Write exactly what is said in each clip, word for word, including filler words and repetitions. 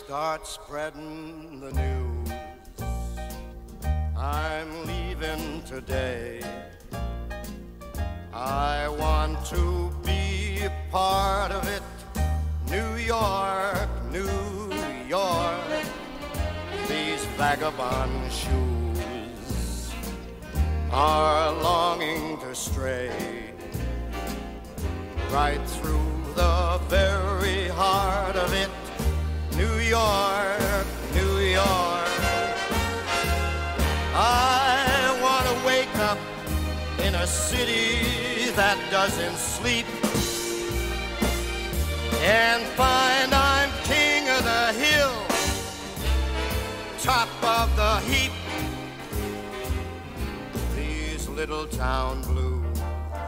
start spreading the news. I'm leaving today. I want to be a part of it. New York, New York, these vagabond shoes are longing to stray right through the very heart of it. New York, New York, I want to wake up in a city that doesn't sleep and find I'm king of the hill, top of the heap. These little town blues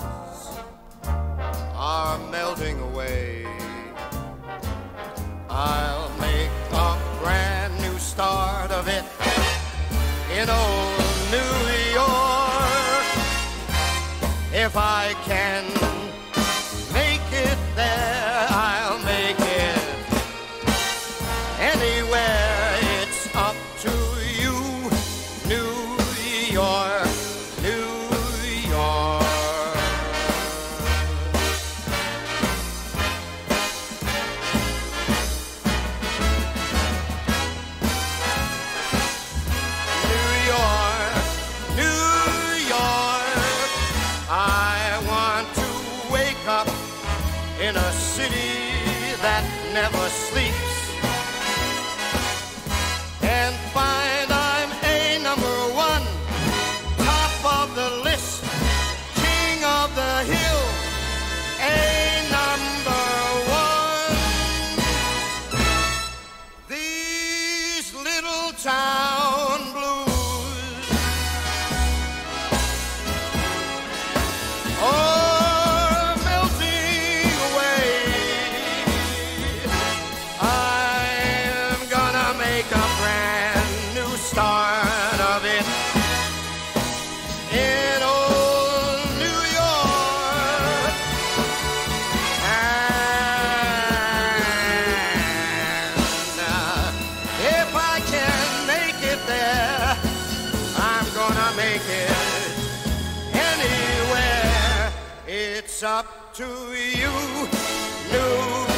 are melting away. I'll make a brand new start of it in old New York. If I can make it there, I'll make it anywhere. It's up to you, New York, New York. In a city that never sleeps and find I'm a number one, top of the list, king of the hill, a number one. These little town blues, oh, make a brand new start of it in old New York. And uh, if I can make it there, I'm gonna make it anywhere. It's up to you, New York.